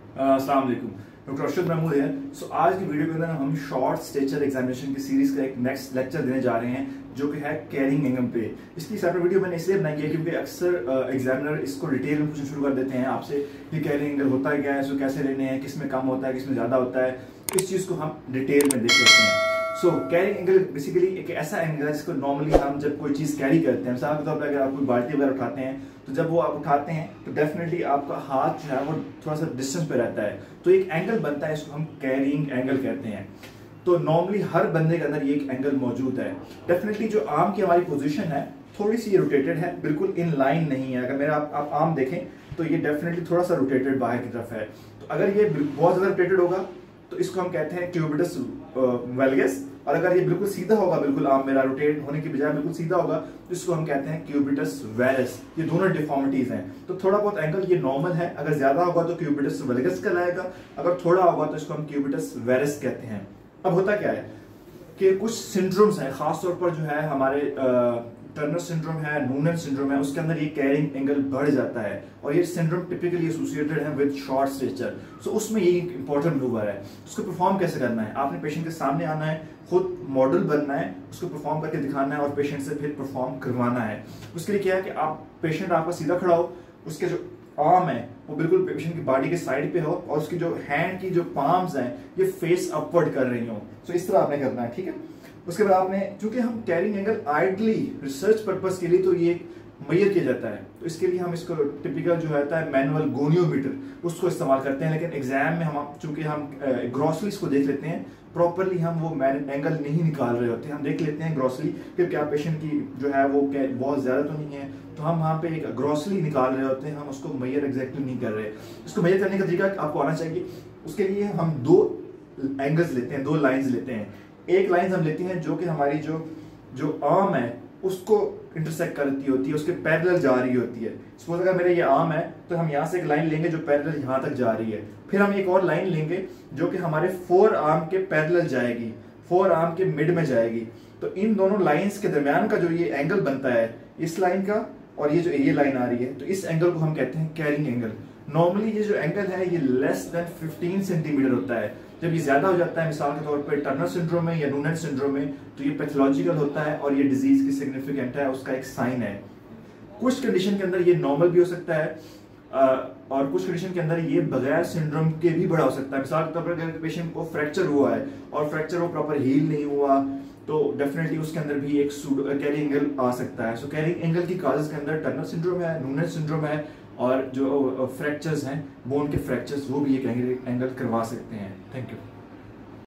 अस्सलाम वालेकुम, डॉक्टर अरशद महमूद है। आज की वीडियो के अंदर हम शॉर्ट स्टेचर एग्जामिनेशन की सीरीज का एक नेक्स्ट लेक्चर देने जा रहे हैं जो कि है कैरिंग एंगल पे। इसकी सेपरेट वीडियो मैंने इसलिए बनाई है क्योंकि अक्सर एग्जामिनर इसको डिटेल में पूछना शुरू कर देते हैं आपसे कि कैरिंग एंगल होता है क्या है, इसको कैसे लेने हैं, किस में कम होता है, किस में ज़्यादा होता है। इस चीज़ को हम डिटेल में देख सकते हैं। कैरिंग एंगल बेसिकली एक ऐसा एंगल है जिसको नॉर्मली हम जब कोई चीज़ कैरी करते हैं, मिसाल के तौर पर अगर आप कोई बाल्टी वगैरह उठाते हैं तो जब वो आप उठाते हैं तो डेफिनेटली आपका हाथ जो है वो थोड़ा सा डिस्टेंस पे रहता है, तो एक एंगल बनता है, इसको हम कैरिंग एंगल कहते हैं। तो नॉर्मली हर बंदे के अंदर ये एक एंगल मौजूद है। डेफिनेटली जो आर्म की हमारी पोजीशन है थोड़ी सी रोटेटेड है, बिल्कुल इन लाइन नहीं है। अगर मेरा आप आर्म देखें तो ये डेफिनेटली थोड़ा सा रोटेटेड बाहर की तरफ है। तो अगर ये बहुत ज़्यादा रोटेटेड होगा तो इसको हम कहते हैं क्यूबिटस वैल्गस, और अगर ये बिल्कुल सीधा होगा, बिल्कुल आर्म मेरा रोटेट होने की बजाय बिल्कुल सीधा होगा, तो इसको हम कहते हैं क्यूबिटस वैरस। ये दोनों डिफॉर्मिटीज हैं। तो थोड़ा बहुत एंगल ये नॉर्मल है, अगर ज्यादा होगा तो क्यूबिटस वैल्गस कहलाएगा, अगर थोड़ा होगा तो इसको हम क्यूबिटस वैरस कहते हैं। अब होता क्या है कि कुछ सिंड्रोम्स हैं, खासतौर पर जो है हमारे टर्नर सिंड्रोम है, नूनन सिंड्रोम है, उसके अंदर ये कैरिंग एंगल बढ़ जाता है और ये सिंड्रोम टिपिकली एसोसिएटेड है विद शॉर्ट स्टेचर। सो उसमें ये एक इंपॉर्टेंट मैनूवर है। उसको परफॉर्म कैसे करना है, आपने पेशेंट के सामने आना है, खुद मॉडल बनना है, उसको परफॉर्म करके दिखाना है और पेशेंट से फिर परफॉर्म करवाना है। उसके लिए क्या है कि आप पेशेंट आपका सीधा खड़ा हो, उसके जो आर्म है वो बिल्कुल पेशेंट की बॉडी के साइड पे हो और उसकी जो हैंड की जो पाम्स हैं ये फेस अपवर्ड कर रही हो। सो इस तरह आपने करना है, ठीक है। उसके बाद आपने, चूंकि हम carrying angle ideally research purpose के लिए तो ये मेजर किया जाता है, तो इसके लिए हम इसको टिपिकल जो रहता है मैनुअल गोनियोमीटर उसको इस्तेमाल करते हैं। लेकिन एग्जाम में हम चूंकि हम ग्रॉसरीज को देख लेते हैं, प्रॉपरली हम वो एंगल नहीं निकाल रहे होते, हम देख लेते हैं ग्रॉसरी कि क्या पेशेंट की जो है वो बहुत ज्यादा तो नहीं है, तो हम वहाँ पे एक ग्रॉसरी निकाल रहे होते हैं, हम उसको मेजर एग्जैक्टली नहीं कर रहे। इसको मेजर करने का तरीका आपको आना चाहिए। उसके लिए हम दो एंगल्स लेते हैं, दो लाइन्स लेते हैं। एक लाइन हम लेते हैं जो कि हमारी जो आर्म है उसको इंटरसेक्ट करती होती है, उसके पैरेलल जा रही होती है। सपोज अगर मेरे ये आर्म है तो हम यहाँ से एक लाइन लेंगे जो पैरेलल यहाँ तक जा रही है, फिर हम एक और लाइन लेंगे जो कि हमारे फोर आर्म के पैरेलल जाएगी, फोर आर्म के मिड में जाएगी। तो इन दोनों लाइंस के दरमियान का जो ये एंगल बनता है इस लाइन का और ये जो ये लाइन आ रही है, तो इस एंगल को हम कहते हैं कैरिंग एंगल। नॉर्मली ये जो एंगल है ये लेस देन 15 सेंटीमीटर होता है। जब ये ज्यादा हो जाता है, मिसाल के तौर पर टर्नर सिंड्रोम में या नूनन सिंड्रोम में, तो ये पैथोलॉजिकल होता है और ये डिजीज की सिग्निफिकेंट है, उसका एक साइन है। कुछ कंडीशन के अंदर ये नॉर्मल भी हो सकता है और कुछ कंडीशन के अंदर ये बगैर सिंड्रोम के भी बड़ा हो सकता है। मिसाल के तौर पर अगर पेशेंट को फ्रैक्चर हुआ है और फ्रैक्चर वो प्रॉपर हील नहीं हुआ तो डेफिनेटली उसके अंदर भी एक कैरिंग एंगल आ सकता है। सो कैरिंग एंगल की काजेस के अंदर टर्नर सिंड्रोम है, नूनन सिंड्रोम है और जो फ्रैक्चर्स हैं, बोन के फ्रैक्चर्स, वो भी एक एंगल करवा सकते हैं। Thank you.